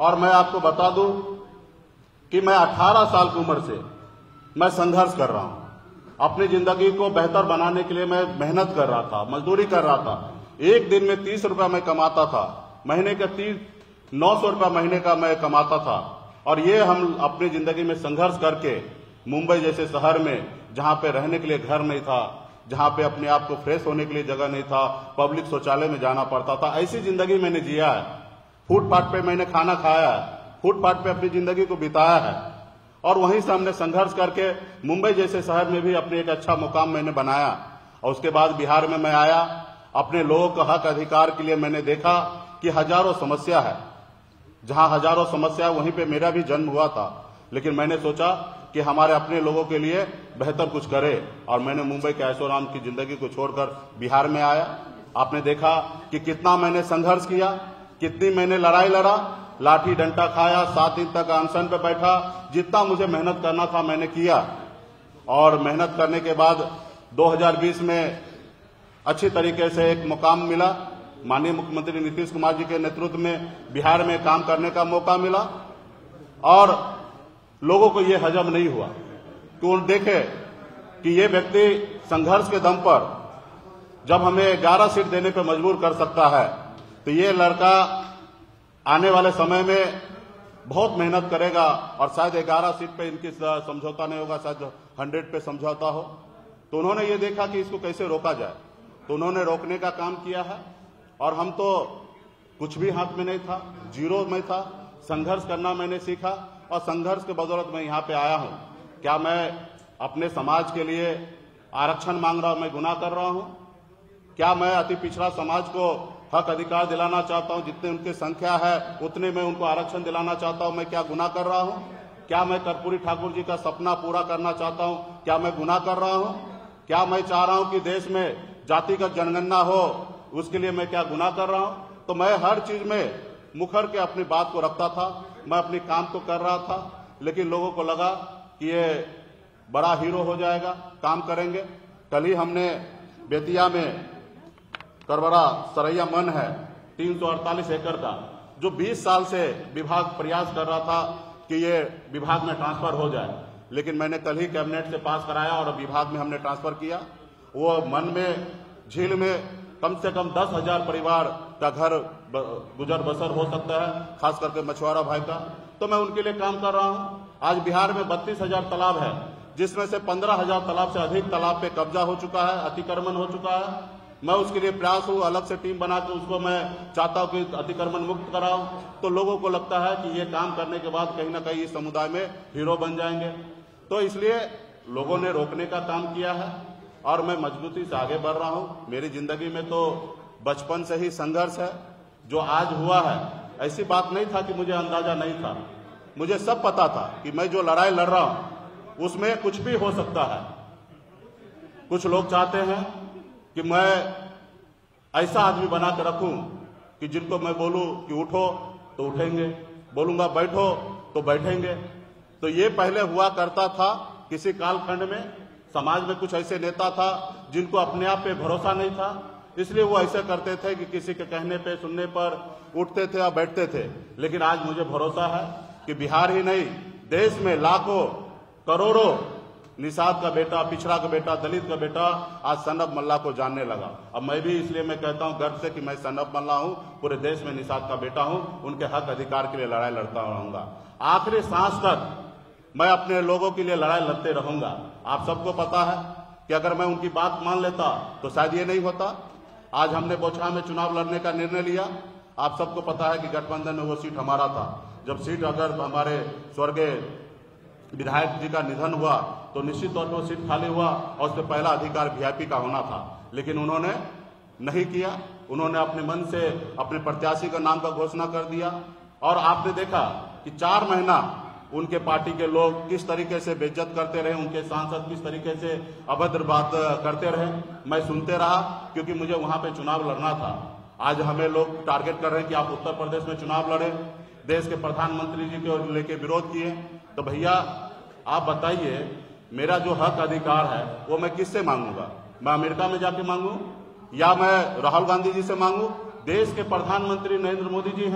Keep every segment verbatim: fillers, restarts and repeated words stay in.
और मैं आपको बता दूं कि मैं अठारह साल की उम्र से मैं संघर्ष कर रहा हूं। अपनी जिंदगी को बेहतर बनाने के लिए मैं मेहनत कर रहा था, मजदूरी कर रहा था। एक दिन में तीस रुपया मैं कमाता था, महीने का तीस नौ सौ रुपया महीने का मैं कमाता था। और ये हम अपनी जिंदगी में संघर्ष करके मुंबई जैसे शहर में, जहां पे रहने के लिए घर नहीं था, जहां पे अपने आप को फ्रेश होने के लिए जगह नहीं था, पब्लिक शौचालय में जाना पड़ता था, ऐसी जिंदगी मैंने जिया है। फुटपाथ पे मैंने खाना खाया है, फुटपाथ पे अपनी जिंदगी को बिताया है। और वहीं से हमने संघर्ष करके मुंबई जैसे शहर में भी अपने एक अच्छा मुकाम मैंने बनाया। और उसके बाद बिहार में मैं आया, अपने लोगों का हक अधिकार के लिए मैंने देखा कि हजारों समस्या है, जहां हजारों समस्या है वहीं पे मेरा भी जन्म हुआ था। लेकिन मैंने सोचा कि हमारे अपने लोगों के लिए बेहतर कुछ करे, और मैंने मुंबई के ऐशोआराम की जिंदगी को छोड़कर बिहार में आया। आपने देखा कि कितना मैंने संघर्ष किया, कितनी मैंने लड़ाई लड़ा, लाठी डंडा खाया, सात दिन तक अनशन पे बैठा। जितना मुझे मेहनत करना था मैंने किया, और मेहनत करने के बाद दो हज़ार बीस में अच्छी तरीके से एक मुकाम मिला। माननीय मुख्यमंत्री नीतीश कुमार जी के नेतृत्व में बिहार में काम करने का मौका मिला। और लोगों को ये हजम नहीं हुआ कि वो देखे कि ये व्यक्ति संघर्ष के दम पर जब हमें ग्यारह सीट देने पर मजबूर कर सकता है, तो ये लड़का आने वाले समय में बहुत मेहनत करेगा और शायद ग्यारह सीट पे इनकी समझौता नहीं होगा, शायद हंड्रेड पे समझौता हो। तो उन्होंने ये देखा कि इसको कैसे रोका जाए, तो उन्होंने रोकने का काम किया है। और हम तो कुछ भी हाथ में नहीं था, जीरो में था। संघर्ष करना मैंने सीखा, और संघर्ष के बदौलत मैं यहाँ पे आया हूँ। क्या मैं अपने समाज के लिए आरक्षण मांग रहा हूँ, मैं गुनाह कर रहा हूँ? क्या मैं अति पिछड़ा समाज को हक अधिकार दिलाना चाहता हूँ? जितने उनकी संख्या है उतने मैं उनको आरक्षण दिलाना चाहता हूँ, मैं क्या गुनाह कर रहा हूँ? क्या मैं कर्पूरी ठाकुर जी का सपना पूरा करना चाहता हूँ, क्या मैं गुनाह कर रहा हूँ? क्या मैं चाह रहा हूँ कि देश में जातिगत जनगणना हो, उसके लिए मैं क्या गुनाह कर रहा हूँ? तो मैं हर चीज में मुखर के अपनी बात को रखता था, मैं अपने काम को कर रहा था। लेकिन लोगों को लगा कि ये बड़ा हीरो हो जाएगा, काम करेंगे। कल ही हमने बेतिया में करबरा सरैया मन है तीन सौ अड़तालीस एकड़ का, जो बीस साल से विभाग प्रयास कर रहा था कि ये विभाग में ट्रांसफर हो जाए, लेकिन मैंने कल ही कैबिनेट से पास कराया और विभाग में हमने ट्रांसफर किया। वो मन में झील में कम से कम दस हजार परिवार का घर गुजर बसर हो सकता है, खास करके मछुआरा भाई का। तो मैं उनके लिए काम कर रहा हूँ। आज बिहार में बत्तीस हजार तालाब है, जिसमें से पंद्रह हजार तालाब से अधिक तालाब पे कब्जा हो चुका है, अतिक्रमण हो चुका है। मैं उसके लिए प्रयास हूँ, अलग से टीम बना के उसको मैं चाहता हूँ कि अतिक्रमण मुक्त कराऊं। तो लोगों को लगता है कि ये काम करने के बाद कहीं ना कहीं इस समुदाय में हीरो बन जाएंगे। तो इसलिए लोगों ने रोकने का काम किया है, और मैं मजबूती से आगे बढ़ रहा हूँ। मेरी जिंदगी में तो बचपन से ही संघर्ष है। जो आज हुआ है, ऐसी बात नहीं था कि मुझे अंदाजा नहीं था, मुझे सब पता था कि मैं जो लड़ाई लड़ रहा हूं उसमें कुछ भी हो सकता है। कुछ लोग चाहते हैं कि मैं ऐसा आदमी बना के रखूं कि जिनको मैं बोलूं कि उठो तो उठेंगे, बोलूंगा बैठो तो बैठेंगे। तो ये पहले हुआ करता था किसी कालखंड में। समाज में कुछ ऐसे नेता था जिनको अपने आप पे भरोसा नहीं था, इसलिए वो ऐसे करते थे कि किसी के कहने पे सुनने पर उठते थे और बैठते थे। लेकिन आज मुझे भरोसा है कि बिहार ही नहीं, देश में लाखों करोड़ों निषाद का बेटा, पिछड़ा का बेटा, दलित का बेटा आज सनब मल्ला को जानने लगा। अब मैं भी इसलिए मैं कहता हूं गर्व से कि मैं सनब मल्ला हूं, पूरे देश में निषाद का बेटा हूं, उनके हक अधिकार के लिए लड़ाई लड़ता रहूंगा। आखिरी सांस तक मैं अपने लोगों के लिए लड़ाई लड़ते रहूंगा। आप सबको पता है कि अगर मैं उनकी बात मान लेता तो शायद ये नहीं होता। आज हमने बोचहा में चुनाव लड़ने का निर्णय लिया। आप सबको पता है कि गठबंधन में वो सीट हमारा था। जब सीट अगर हमारे स्वर्गीय विधायक जी का निधन हुआ तो निश्चित तौर पर वो सीट खाली हुआ, और उसमें पहला अधिकार वीआईपी का होना था। लेकिन उन्होंने नहीं किया, उन्होंने अपने मन से अपने प्रत्याशी का नाम का घोषणा कर दिया। और आपने देखा कि चार महीना उनके पार्टी के लोग किस तरीके से बेइज्जत करते रहे, उनके सांसद किस तरीके से अभद्र बात करते रहे। मैं सुनते रहा, क्योंकि मुझे वहां पे चुनाव लड़ना था। आज हमें लोग टारगेट कर रहे हैं कि आप उत्तर प्रदेश में चुनाव लड़े, देश के प्रधानमंत्री जी को लेके विरोध किए। तो भैया आप बताइए, मेरा जो हक अधिकार है वो मैं किससे मांगूंगा? मैं अमेरिका में जाके मांगू या मैं राहुल गांधी जी से मांगू? देश के प्रधानमंत्री नरेंद्र मोदी जी हैं,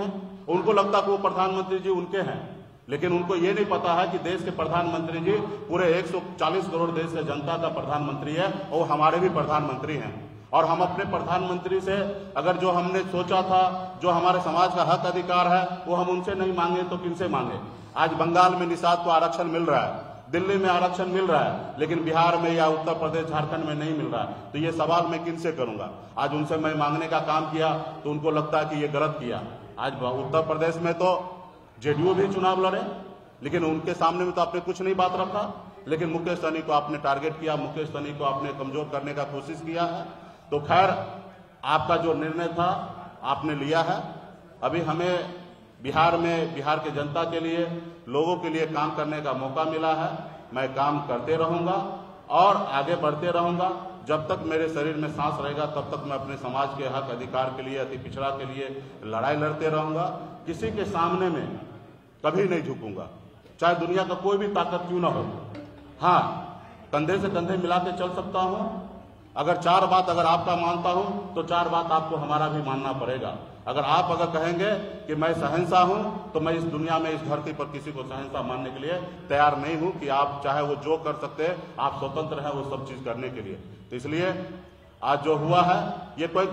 उनको लगता कि वो प्रधानमंत्री जी उनके हैं, लेकिन उनको ये नहीं पता है कि देश के प्रधानमंत्री जी पूरे एक सौ चालीस करोड़ देश के जनता का प्रधानमंत्री है और हमारे भी प्रधानमंत्री हैं। और हम अपने प्रधानमंत्री से अगर जो हमने सोचा था, जो हमारे समाज का हक अधिकार है, वो हम उनसे नहीं मांगे तो किनसे मांगे। आज बंगाल में निषाद को आरक्षण मिल रहा है, दिल्ली में आरक्षण मिल रहा है, लेकिन बिहार में या उत्तर प्रदेश झारखंड में नहीं मिल रहा है। तो ये सवाल मैं किनसे करूंगा? आज उनसे मैं मांगने का काम किया तो उनको लगता है कि ये गलत किया। आज उत्तर प्रदेश में तो जेडीयू भी चुनाव लड़े, लेकिन उनके सामने में तो आपने कुछ नहीं बात रखा, लेकिन मुकेश सहनी को आपने टारगेट किया, मुकेश सहनी को आपने कमजोर करने का कोशिश किया है। तो खैर, आपका जो निर्णय था आपने लिया है। अभी हमें बिहार में बिहार के जनता के लिए, लोगों के लिए काम करने का मौका मिला है। मैं काम करते रहूंगा और आगे बढ़ते रहूंगा। जब तक मेरे शरीर में सांस रहेगा तब तक मैं अपने समाज के हक अधिकार के लिए, अति पिछड़ा के लिए लड़ाई लड़ते रहूंगा। किसी के सामने में कभी नहीं झुकूंगा, चाहे दुनिया का कोई भी ताकत क्यों ना हो। हाँ, कंधे से कंधे मिला के चल सकता हूं। अगर चार बात अगर आपका मानता हूं तो चार बात आपको हमारा भी मानना पड़ेगा। अगर आप अगर कहेंगे कि मैं शहंशाह हूं तो मैं इस दुनिया में, इस धरती पर किसी को शहंशाह मानने के लिए तैयार नहीं हूं कि आप चाहे वो जो कर सकते हैं, आप स्वतंत्र हैं वो सब चीज करने के लिए। तो इसलिए आज जो हुआ है ये कोई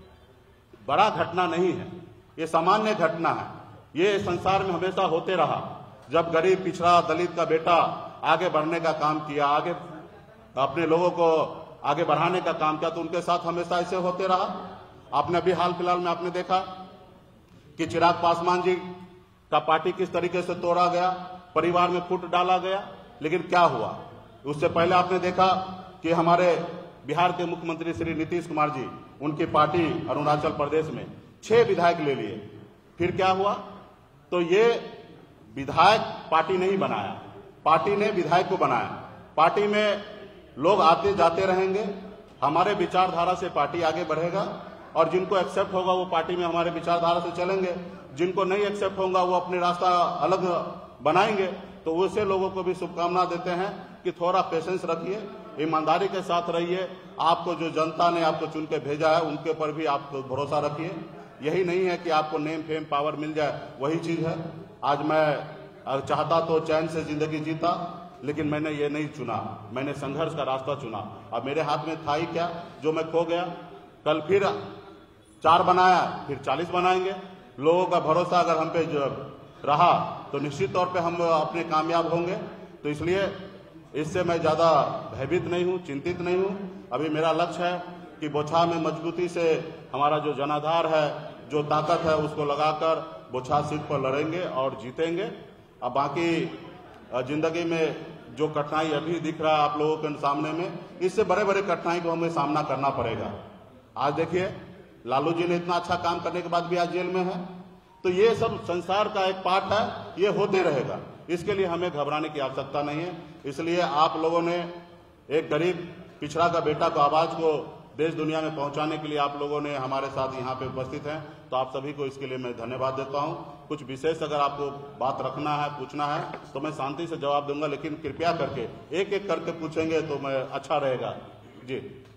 बड़ा घटना नहीं है, ये सामान्य घटना है। ये संसार में हमेशा होते रहा। जब गरीब, पिछड़ा, दलित का बेटा आगे बढ़ने का काम किया, आगे अपने लोगों को आगे बढ़ाने का काम किया, तो उनके साथ हमेशा ऐसे होते रहा। आपने अभी हाल फिलहाल में आपने देखा कि चिराग पासवान जी का पार्टी किस तरीके से तोड़ा गया, परिवार में फूट डाला गया, लेकिन क्या हुआ? उससे पहले आपने देखा कि हमारे बिहार के मुख्यमंत्री श्री नीतीश कुमार जी, उनकी पार्टी अरुणाचल प्रदेश में छह विधायक ले लिए। फिर क्या हुआ? तो ये विधायक पार्टी नहीं बनाया, पार्टी ने विधायक को बनाया। पार्टी में लोग आते जाते रहेंगे, हमारे विचारधारा से पार्टी आगे बढ़ेगा और जिनको एक्सेप्ट होगा वो पार्टी में हमारे विचारधारा से चलेंगे, जिनको नहीं एक्सेप्ट होगा वो अपने रास्ता अलग बनाएंगे। तो वैसे लोगों को भी शुभकामना देते हैं कि थोड़ा पेशेंस रखिए, ईमानदारी के साथ रहिए। आपको जो जनता ने आपको चुन के भेजा है उनके ऊपर भी आप भरोसा रखिए। यही नहीं है कि आपको नेम फेम पावर मिल जाए, वही चीज है। आज मैं चाहता तो चैन से जिंदगी जीता, लेकिन मैंने ये नहीं चुना, मैंने संघर्ष का रास्ता चुना। अब मेरे हाथ में था ही क्या जो मैं खो गया। कल फिर चार बनाया, फिर चालीस बनाएंगे। लोगों का भरोसा अगर हम पे रहा तो निश्चित तौर पे हम अपने कामयाब होंगे। तो इसलिए इससे मैं ज्यादा भयभीत नहीं हूं, चिंतित नहीं हूं। अभी मेरा लक्ष्य है कि बोछा में मजबूती से हमारा जो जनाधार है, जो ताकत है, उसको लगाकर बोछा सीट पर लड़ेंगे और जीतेंगे। अब बाकी जिंदगी में जो कठिनाई अभी दिख रहा है आप लोगों के सामने में, इससे बड़े बड़े कठिनाई को हमें सामना करना पड़ेगा। आज देखिए, लालू जी ने इतना अच्छा काम करने के बाद भी आज जेल में है। तो ये सब संसार का एक पार्ट है, ये होते रहेगा। इसके लिए हमें घबराने की आवश्यकता नहीं है। इसलिए आप लोगों ने एक गरीब पिछड़ा का बेटा को, आवाज को देश दुनिया में पहुंचाने के लिए आप लोगों ने हमारे साथ यहाँ पे उपस्थित हैं, तो आप सभी को इसके लिए मैं धन्यवाद देता हूँ। कुछ विशेष अगर आपको बात रखना है, पूछना है, तो मैं शांति से जवाब दूंगा, लेकिन कृपया करके एक एक करके पूछेंगे तो मैं अच्छा रहेगा। जी,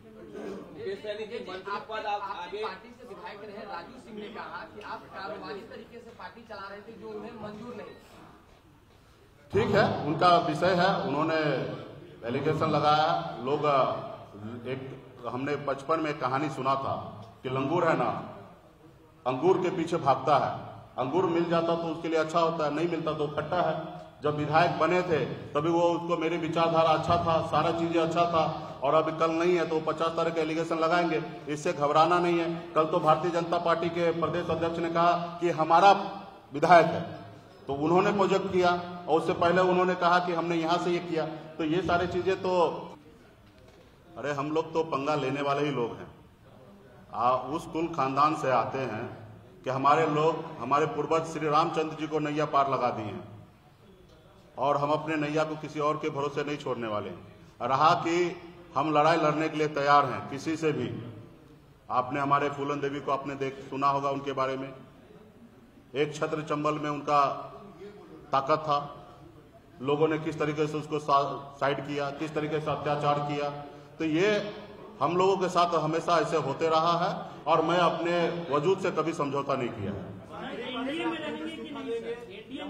पार्टी से विधायक रहे राजू सिंह ने कहा कि आप कारोबारी तरीके से पार्टी चला रहे थे, जो उन्हें मंजूर नहीं। ठीक है, उनका विषय है, उन्होंने एलिगेशन लगाया। लोग एक हमने बचपन में कहानी सुना था कि लंगूर है ना, अंगूर के पीछे भागता है। अंगूर मिल जाता तो उसके लिए अच्छा होता है, नहीं मिलता तो खट्टा है। जब विधायक बने थे तभी वो उसको मेरी विचारधारा अच्छा था, सारा चीजें अच्छा था, और अभी कल नहीं है तो पचास तरह के एलिगेशन लगाएंगे। इससे घबराना नहीं है। कल तो भारतीय जनता पार्टी के प्रदेश अध्यक्ष ने कहा कि हमारा विधायक है, तो उन्होंने प्रोजेक्ट किया, और उससे पहले उन्होंने कहा कि हमने यहां से ये किया। तो ये सारी चीजें तो, अरे हम लोग तो पंगा लेने वाले ही लोग हैं। आ, उस कुल खानदान से आते हैं कि हमारे लोग, हमारे पूर्वज श्री रामचंद्र जी को नैया पार लगा दी हैं, और हम अपने नैया को किसी और के भरोसे नहीं छोड़ने वाले हैं। रहा कि हम लड़ाई लड़ने के लिए तैयार हैं किसी से भी। आपने हमारे फूलन देवी को आपने देख सुना होगा, उनके बारे में एक छत्र चंबल में उनका ताकत था। लोगों ने किस तरीके से उसको साइड किया, किस तरीके से अत्याचार किया। तो ये हम लोगों के साथ हमेशा ऐसे होते रहा है, और मैं अपने वजूद से कभी समझौता नहीं किया है।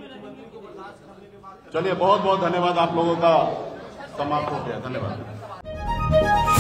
चलिए, बहुत बहुत धन्यवाद, आप लोगों का समाप्त हो गया, धन्यवाद।